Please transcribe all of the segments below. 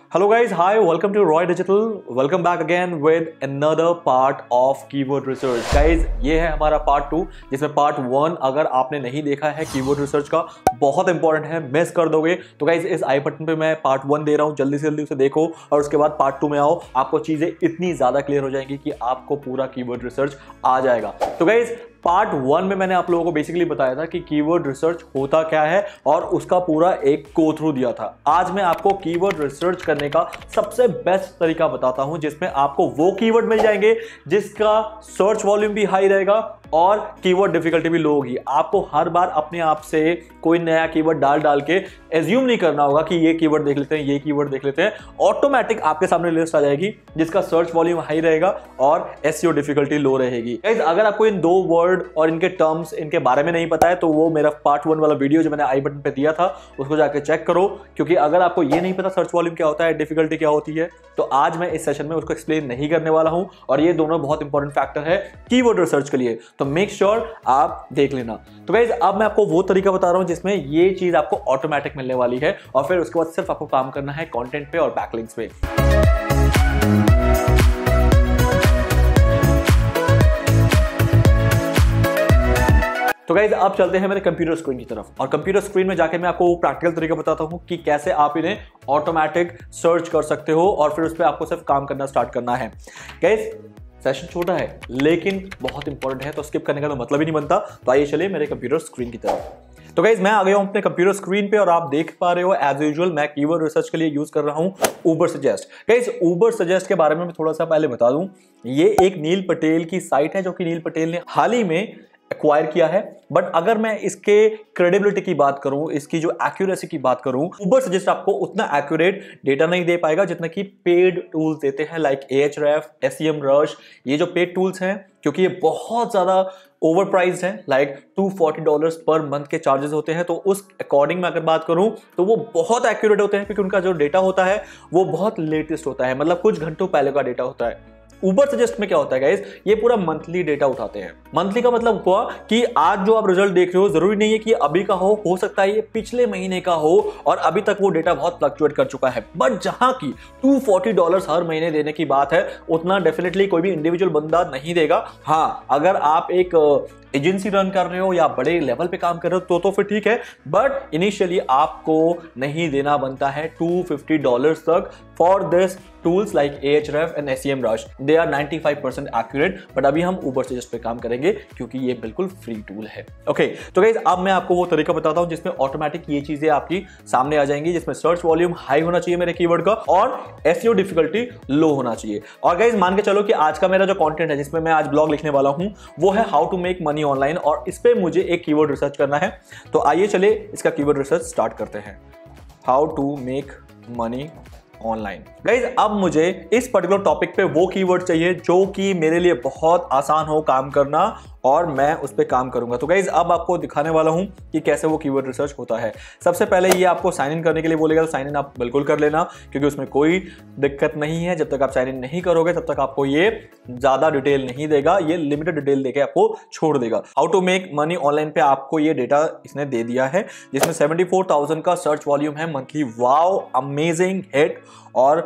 Hello guys, hi, welcome to Roy Digital. Welcome back again with another part of keyword research. Guys, ये है हमारा part 2 जिसमें part 1 अगर आपने नहीं देखा है कीवर्ड रिसर्च का, बहुत इंपॉर्टेंट है, मिस कर दोगे तो गाइज इस आई बटन पे मैं पार्ट 1 दे रहा हूँ, जल्दी से जल्दी उसे देखो और उसके बाद पार्ट 2 में आओ। आपको चीजें इतनी ज्यादा क्लियर हो जाएंगी कि आपको पूरा कीवर्ड रिसर्च आ जाएगा। तो गाइज पार्ट 1 में मैंने आप लोगों को बेसिकली बताया था कि कीवर्ड रिसर्च होता क्या है और उसका पूरा एक गो थ्रू दिया था। आज मैं आपको कीवर्ड रिसर्च करने का सबसे बेस्ट तरीका बताता हूं जिसमें आपको वो कीवर्ड मिल जाएंगे जिसका सर्च वॉल्यूम भी हाई रहेगा और कीवर्ड डिफिकल्टी भी लो होगी। आपको हर बार अपने आप से कोई नया कीवर्ड डाल के एज्यूम नहीं करना होगा कि ये कीवर्ड देख लेते हैं, ये कीवर्ड देख लेते हैं। ऑटोमेटिक आपके सामने लिस्ट आ जाएगी जिसका सर्च वॉल्यूम हाई रहेगा और एसईओ डिफिकल्टी लो रहेगी। गाइस, अगर आपको इन दो वर्ड और इनके टर्म्स इनके बारे में नहीं पता है तो वो मेरा पार्ट 1 वाला वीडियो जो मैंने आई बटन पे दिया था उसको जाके चेक करो, क्योंकि अगर आपको ये नहीं पता सर्च वॉल्यूम क्या होता है, डिफिकल्टी क्या होती है, तो आज मैं इस सेशन में उसको एक्सप्लेन नहीं करने वाला हूं और ये दोनों बहुत इंपॉर्टेंट फैक्टर है कीवर्ड रिसर्च के लिए, तो मेक श्योर आप देख लेना। तो गाइस, अब मैं आपको वो तरीका बता रहा हूं जिसमें ये चीज आपको ऑटोमेटिक मिलने वाली है और फिर उसके बाद सिर्फ आपको काम करना है कंटेंट पे और बैकलिंक्स पे। तो गाइज अब चलते हैं मेरे कंप्यूटर स्क्रीन की तरफ और कंप्यूटर स्क्रीन में जाके मैं आपको वो प्रैक्टिकल तरीका बताता हूं कि कैसे आप इन्हें ऑटोमेटिक सर्च कर सकते हो और फिर उस पर आपको सिर्फ काम करना स्टार्ट करना है। गाइज, सेशन छोटा है लेकिन बहुत इंपॉर्टेंट है, तो स्किप करने का तो मतलब ही नहीं बनता। तो आइए चलिए मेरे कंप्यूटर स्क्रीन की तरफ। तो गाइज, मैं आ गया हूं अपने कंप्यूटर स्क्रीन पे और आप देख पा रहे हो एज यूजुअल मैं कीवर्ड रिसर्च के लिए यूज कर रहा हूं Ubersuggest। गाइज, Ubersuggest के बारे में मैं थोड़ा सा पहले बता दूं, ये एक नील पटेल की साइट है जो कि नील पटेल ने हाल ही में एक्वायर किया है। बट अगर मैं इसके क्रेडिबिलिटी की बात करूं, इसकी जो एक्यूरेसी की बात करूं, Ubersuggest आपको उतना एक्यूरेट डेटा नहीं दे पाएगा जितना कि पेड टूल्स देते हैं, लाइक Ahref, SEMrush। ये जो पेड टूल्स हैं, क्योंकि ये बहुत ज्यादा ओवर प्राइस्ड है, लाइक $240 पर मंथ के चार्जेस होते हैं, तो उस अकॉर्डिंग में अगर बात करूं तो वो बहुत एक्यूरेट होते हैं क्योंकि उनका जो डेटा होता है वो बहुत लेटेस्ट होता है, मतलब कुछ घंटों पहले का डेटा होता है। Ubersuggest में क्या होता है गाइस, ये पूरा मंथली डेटा उठाते हैं। मंथली का मतलब हुआ कि आज जो आप रिजल्ट देख रहे हो जरूरी नहीं है कि अभी का हो सकता है ये पिछले महीने का हो और अभी तक वो डेटा बहुत फ्लक्चुएट कर चुका है। बट जहां की $240 हर महीने देने की बात है, उतना डेफिनेटली कोई भी इंडिविजुअल बंदा नहीं देगा। हाँ, अगर आप एक एजेंसी रन कर रहे हो या बड़े लेवल पे काम कर रहे हो तो फिर ठीक है, बट इनिशियली आपको नहीं देना बनता है $250 तक for this tools like Ahref and SEMrush। They are 95% accurate, but अभी हम Ubersuggest पे काम करेंगे क्योंकि ये बिल्कुल फ्री टूल है। ओके, तो गाइस, अब मैं आपको वो तरीका बताता हूं जिसमें ऑटोमेटिक ये चीजें आपकी सामने आ जाएंगी, जिसमें सर्च वॉल्यूम हाई होना चाहिए मेरे कीवर्ड का और एसईओ डिफिकल्टी लो होना चाहिए। और गाइस, मान के चलो कि आज का मेरा जो कंटेंट है जिसमें मैं आज ब्लॉग लिखने वाला हूं वो है how to make money online और इस पे मुझे एक कीवर्ड रिसर्च करना है। तो आइए चले इसका कीवर्ड रिसर्च स्टार्ट करते हैं। How to make money online. Guys, अब मुझे इस पर्टिकुलर टॉपिक पे वो कीवर्ड चाहिए जो कि मेरे लिए बहुत आसान हो काम करना और मैं उस पर काम करूंगा। तो गाइज, अब आपको दिखाने वाला हूं कि कैसे वो कीवर्ड रिसर्च होता है। सबसे पहले ये आपको साइन इन करने के लिए बोलेगा, साइन इन आप बिल्कुल कर लेना क्योंकि उसमें कोई दिक्कत नहीं है। जब तक आप साइन इन नहीं करोगे तब तक आपको ये ज्यादा डिटेल नहीं देगा, ये लिमिटेड डिटेल देके आपको छोड़ देगा। How to make money online पे आपको ये डेटा इसने दे दिया है जिसमें 74,000 का सर्च वॉल्यूम है मंथली। Wow, amazing hit. और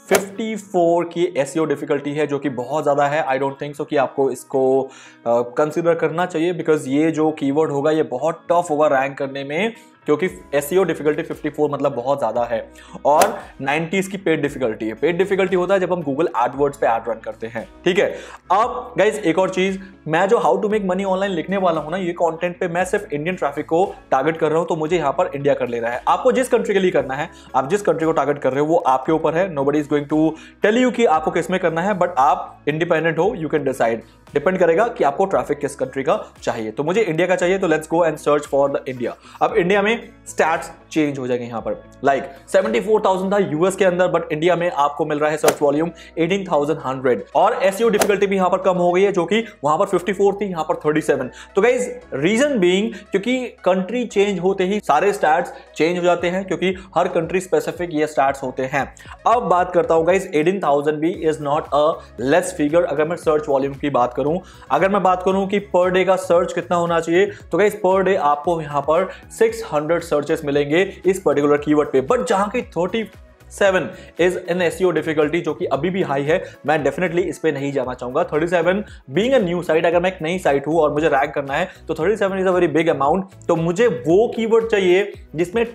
54 की एसईओ डिफिकल्टी है जो कि बहुत ज़्यादा है। आई डोंट थिंक सो कि आपको इसको कंसीडर करना चाहिए, बिकॉज ये जो कीवर्ड होगा ये बहुत टफ होगा रैंक करने में, क्योंकि एसईओ डिफिकल्टी 54 मतलब बहुत ज़्यादा है। और 90 की पेड डिफिकल्टी है। पेड डिफिकल्टी होता है जब हम गूगल एडवर्ड्स पे एड रन करते हैं, ठीक है। अब गाइज, एक और चीज, मैं जो how to make money online लिखने वाला हूं ना, ये कंटेंट पे मैं सिर्फ इंडियन ट्रैफिक को टारगेट कर रहा हूं, तो मुझे यहां पर इंडिया कर लेना है। आपको जिस कंट्री के लिए करना है, आप जिस कंट्री को टारगेट कर रहे हो वो आपके ऊपर है। Nobody is going to tell you कि आपको किस में करना है, बट आप इंडिपेंडेंट हो, यू कैन डिसाइड। डिपेंड करेगा कि आपको ट्रैफिक किस कंट्री का चाहिए। तो मुझे इंडिया का चाहिए, तो let's go and search for the India. अब इंडिया में स्टैट्स चेंज हो जाएंगे। यहां पर लाइक 74,000 था यूएस के अंदर, बट इंडिया में आपको मिल रहा है सर्च वॉल्यूम 18,100 और एसईओ डिफिकल्टी भी यहां पर कम हो गई है जो कि वहां पर 54 थी, यहां पर 37। तो गाइज, रीजन बीइंग क्योंकि कंट्री चेंज होते ही सारे स्टैट्स चेंज हो जाते हैं, क्योंकि हर कंट्री स्पेसिफिक ये स्टैट्स होते हैं। अब बात करता हूं गाइज, 18,000 भी is not a less figure अगर मैं सर्च वॉल्यूम की बात करूं। अगर मैं बात करूं कि पर डे का सर्च कितना होना चाहिए, तो गाइज पर डे आपको यहां पर 600 सर्चेस मिलेंगे इस पर्टिकुलर कीवर्ड पे। बट जहां की 37 इज एन एसईओ डिफिकल्टी जो कि अभी भी हाई है। मैं डेफिनेटली इस पे नहीं जाना चाहूंगा। 37 बीइंग अ न्यू साइट, अगर मैं एक नई साइट हूं और मुझे रैंक करना है तो 37 is a very big amount. तो मुझे वो कीवर्ड चाहिए जिसमें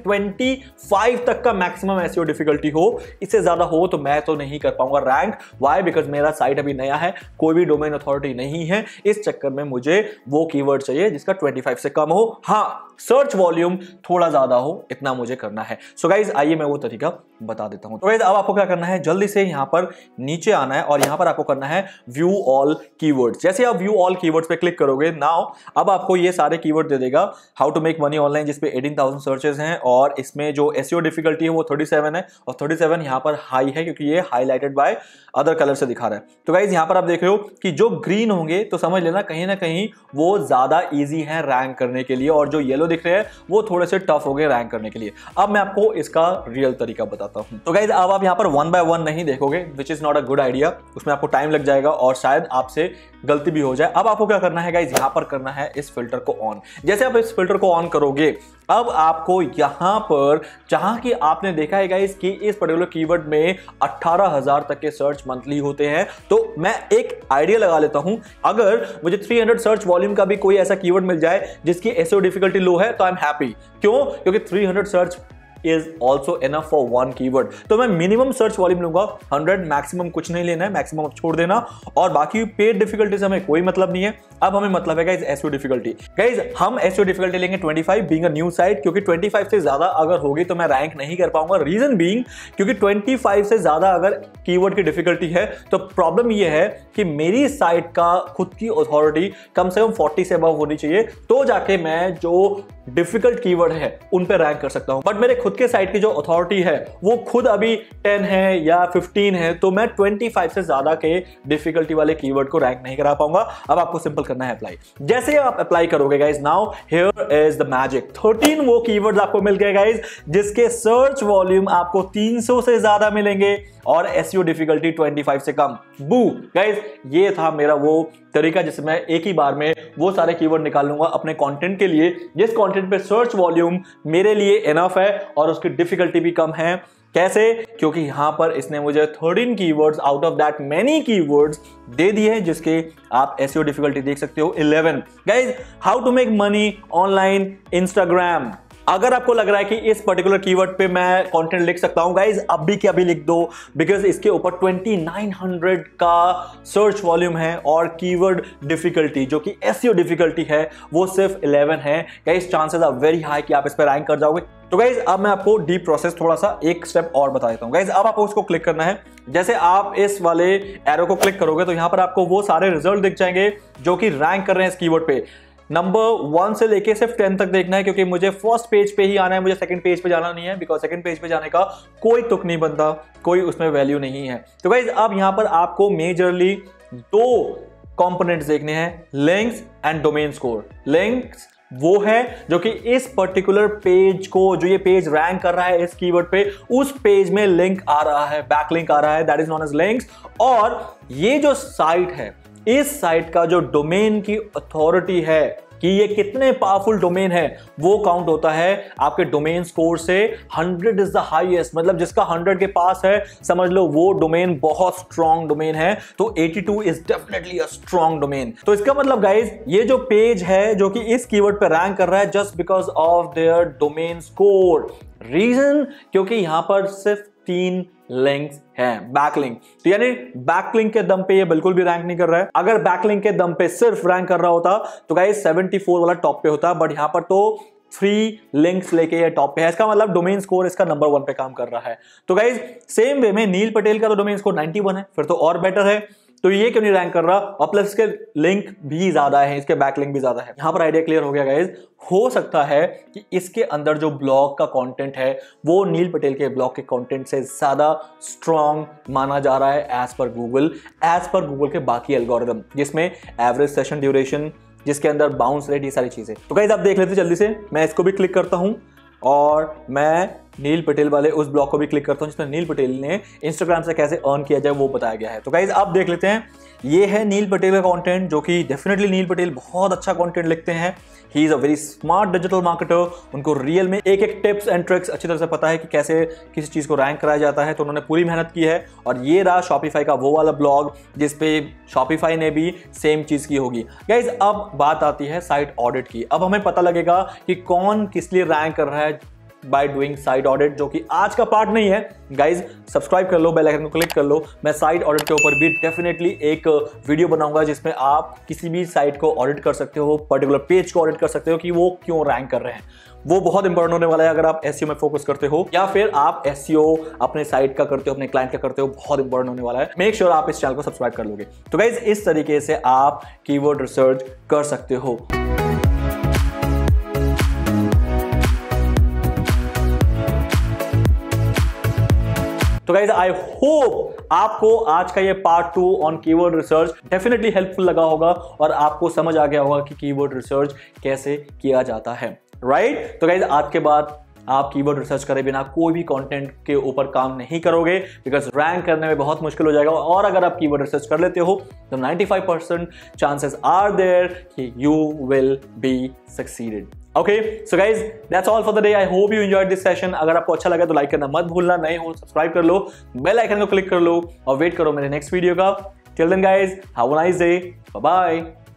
25 तक का मैक्सिमम एसईओ डिफिकल्टी हो। इससे ज्यादा हो तो मैं तो नहीं कर पाऊंगा रैंक। व्हाई? बिकॉज मेरा साइट अभी नया है, कोई भी डोमेन अथॉरिटी नहीं है। इस चक्कर में मुझे वो कीवर्ड चाहिए जिसका 25 से कम हो। हाँ, सर्च वॉल्यूम थोड़ा ज्यादा हो, इतना मुझे करना है। सो गाइज आइए मैं वो तरीका बता देता हूं। तो गाइज अब आपको क्या करना है, जल्दी से यहां पर नीचे आना है और यहां पर आपको करना है व्यू ऑल कीवर्ड्स। जैसे आप व्यू ऑल कीवर्ड्स पे क्लिक करोगे, नाउ अब आपको ये सारे कीवर्ड दे देगा। How to make money online जिसपे 18,000 सर्चेस हैं और इसमें जो एसईओ डिफिकल्टी है वो 37 है और 37 यहां पर हाई है क्योंकि ये हाईलाइटेड बाय अदर कलर से दिखा रहा है। तो गाइज यहां पर आप देख रहे हो कि जो ग्रीन होंगे तो समझ लेना कहीं ना कहीं वो ज्यादा इजी है रैंक करने के लिए और जो येलो दिख रहे हैं वो थोड़े से टफ हो गए रैंक करने के लिए। अब मैं आपको इसका रियल तरीका बताता हूं। तो गाइज अब आप यहां पर 1 by 1 नहीं देखोगे, which is not a good idea. उसमें आपको टाइम लग जाएगा और शायद आपसे गलती भी हो जाए। अब आपको क्या करना है गाइज, यहां पर करना है इस फिल्टर को ऑन। जैसे आप इस फिल्टर को ऑन करोगे, अब आपको यहां पर जहां की आपने देखा है गाइज कि इस पर्टिकुलर कीवर्ड में 18,000 तक के सर्च मंथली होते हैं, तो मैं एक आइडिया लगा लेता हूं। अगर मुझे 300 सर्च वॉल्यूम का भी कोई ऐसा कीवर्ड मिल जाए जिसकी एसईओ डिफिकल्टी लो है तो आई एम हैप्पी। क्यों? क्योंकि 300 search is also enough for one keyword। तो मैं मिनिमम सर्च वॉल्यूम लूंगा 100, मैक्सिमम कुछ नहीं लेना है, मैक्सिमम आप छोड़ देना। और बाकी पेड डिफिकल्टी से हमें कोई मतलब नहीं है। अब हमें मतलब है गाइस एसईओ डिफिकल्टी। गाइस हम एसईओ डिफिकल्टी लेंगे 25 बीइंग अ न्यू साइट, क्योंकि 25 से ज्यादा अगर होगी तो मैं रैंक नहीं कर पाऊंगा। रीजन बीइंग क्योंकि 25 से ज्यादा अगर कीवर्ड की डिफिकल्टी है तो प्रॉब्लम यह है कि मेरी साइट का खुद की अथॉरिटी कम से कम 40 से अबव होनी चाहिए, तो जाके मैं जो डिफिकल्ट कीवर्ड है उन पे रैंक कर सकता हूं। बट मेरे खुद के साइट की जो अथॉरिटी है वो खुद अभी 10 है या 15 है, तो मैं 25 से ज्यादा के डिफिकल्टी वाले कीवर्ड को रैंक नहीं करा पाऊंगा। अब आपको सिंपल करना है अप्लाई। जैसे आप अप्लाई करोगे guys, now here is the magic. 13 वो कीवर्ड्स आपको मिल गए गाइज जिसके सर्च वॉल्यूम आपको 300 से ज्यादा मिलेंगे और एसईओ डिफिकल्टी 25 से कम। बू गाइज, ये था मेरा वो तरीका जिससे मैं एक ही बार में वो सारे कीवर्ड निकाल लूंगा अपने कंटेंट के लिए जिस कंटेंट पे सर्च वॉल्यूम मेरे लिए इनफ है और उसकी डिफिकल्टी भी कम है। कैसे? क्योंकि यहां पर इसने मुझे 13 keywords out of that many keywords दे दिए हैं जिसके आप एसईओ डिफिकल्टी देख सकते हो 11। Guys, how to make money online Instagram. अगर आपको लग रहा है कि इस पर्टिकुलर कीवर्ड पे मैं कंटेंट लिख सकता हूं गाइज, अभी के अभी लिख दो, बिकॉज इसके ऊपर 2900 का सर्च वॉल्यूम है और कीवर्ड डिफिकल्टी जो कि एसईओ डिफिकल्टी है वो सिर्फ 11 है। Guys, chances are very high कि आप इस पर रैंक कर जाओगे। तो गाइज अब मैं आपको डीप प्रोसेस थोड़ा सा एक स्टेप और बता देता हूं। गाइज अब आपको इसको क्लिक करना है। जैसे आप इस वाले एरो को क्लिक करोगे तो यहां पर आपको वो सारे रिजल्ट दिख जाएंगे जो कि रैंक कर रहे हैं इस कीवर्ड पे। नंबर 1 से लेके सिर्फ 10 तक देखना है, क्योंकि मुझे फर्स्ट पेज पे ही आना है, मुझे सेकंड पेज पे जाना नहीं है, बिकॉज सेकंड पेज पे जाने का कोई तुक नहीं बनता, कोई उसमें वैल्यू नहीं है। तो गाइज अब यहां पर आपको मेजरली 2 कंपोनेंट्स देखने हैं, links and domain score. Links वो है जो कि इस पर्टिकुलर पेज को, जो ये पेज रैंक कर रहा है इस कीवर्ड पे, उस पेज में लिंक आ रहा है, बैकलिंक आ रहा है, that is known as links. और ये जो साइट है, इस साइट का जो डोमेन की अथॉरिटी है कि ये कितने पावरफुल डोमेन है, वो काउंट होता है आपके डोमेन स्कोर से। 100 इज द हाईएस्ट, मतलब जिसका 100 के पास है समझ लो वो डोमेन बहुत स्ट्रॉन्ग डोमेन है। तो 82 is definitely a strong domain. तो इसका मतलब गाइज ये जो पेज है जो कि इस कीवर्ड पे रैंक कर रहा है just because of their domain score. Reason क्योंकि यहां पर सिर्फ 3 लिंक्स हैं, बैकलिंक। तो यानी बैकलिंक के दम पे ये बिल्कुल भी रैंक नहीं कर रहा है। अगर बैकलिंक के दम पे सिर्फ रैंक कर रहा होता तो गाइस 74 वाला टॉप पे होता, बट यहां पर तो 3 लिंक्स लेके ये टॉप पे है। इसका मतलब डोमेन स्कोर इसका नंबर 1 पे काम कर रहा है। तो गाइस सेम वे में नील पटेल का तो डोमेन स्कोर 91 है, फिर तो और बेटर है। तो ये क्यों नहीं रैंक कर रहा? और प्लस इसके लिंक भी ज्यादा है, इसके बैकलिंक भी ज्यादा है। यहां पर आइडिया क्लियर हो गया गाइज। हो सकता है कि इसके अंदर जो ब्लॉग का कंटेंट है वो नील पटेल के ब्लॉग के कंटेंट से ज्यादा स्ट्रॉन्ग माना जा रहा है एज पर गूगल के बाकी एल्गोरिदम, जिसमें एवरेज सेशन ड्यूरेशन, जिसके अंदर बाउंस रेट, ये सारी चीजें। तो गाइज आप देख लेते जल्दी से। मैं इसको भी क्लिक करता हूं और मैं नील पटेल वाले उस ब्लॉग को भी क्लिक करता हूं जिसमें नील पटेल ने इंस्टाग्राम से कैसे अर्न किया जाए वो बताया गया है। तो गाइज आप देख लेते हैं, ये है नील पटेल का कंटेंट, जो कि डेफिनेटली नील पटेल बहुत अच्छा कंटेंट लिखते हैं। He is a very smart digital marketer. उनको रियल में एक एक टिप्स एंड ट्रिक्स अच्छी तरह से पता है कि कैसे किसी चीज को रैंक कराया जाता है। तो उन्होंने पूरी मेहनत की है। और ये रहा शॉपिफाई का वो वाला ब्लॉग जिसपे शॉपिफाई ने भी सेम चीज की होगी। गाइज अब बात आती है साइट ऑडिट की। अब हमें पता लगेगा कि कौन किस लिए रैंक कर रहा है बाय डूइंग साइट ऑडिट, जो कि आज का पार्ट नहीं है। गाइज सब्सक्राइब कर लो, बेल आइकन को क्लिक कर लो। मैं साइट ऑडिट के ऊपर भी डेफिनेटली एक वीडियो बनाऊंगा जिसमें आप किसी भी साइट को ऑडिट कर सकते हो, पर्टिकुलर पेज को ऑडिट कर सकते हो कि वो क्यों रैंक कर रहे हैं। वो बहुत इंपॉर्टेंट होने वाला है अगर आप एसईओ में फोकस करते हो या फिर आप एसईओ अपने साइट का करते हो, अपने क्लाइंट का करते हो। बहुत इंपॉर्टेंट होने वाला है। मेक श्योर आप इस चैनल को सब्सक्राइब कर लोगे। तो गाइज इस तरीके से आप कीवर्ड रिसर्च कर सकते हो। तो गाइज आई होप आपको आज का ये part 2 on keyword research definitely helpful लगा होगा और आपको समझ आ गया होगा कि कीवर्ड रिसर्च कैसे किया जाता है, राइट? तो गाइज आज के बाद आप कीवर्ड रिसर्च करे बिना कोई भी कंटेंट के ऊपर काम नहीं करोगे, बिकॉज रैंक करने में बहुत मुश्किल हो जाएगा। और अगर आप कीवर्ड रिसर्च कर लेते हो तो 95% चांसेस आर देयर कि you will be succeeded. Okay, so guys that's all for the day. I hope you enjoyed this session. अगर आपको अच्छा लगा तो लाइक करना मत भूलना, नए हो सब्सक्राइब कर लो, बेल आइकन को क्लिक कर लो और वेट करो मेरे नेक्स्ट वीडियो का। Till then guys, have a nice day, bye bye.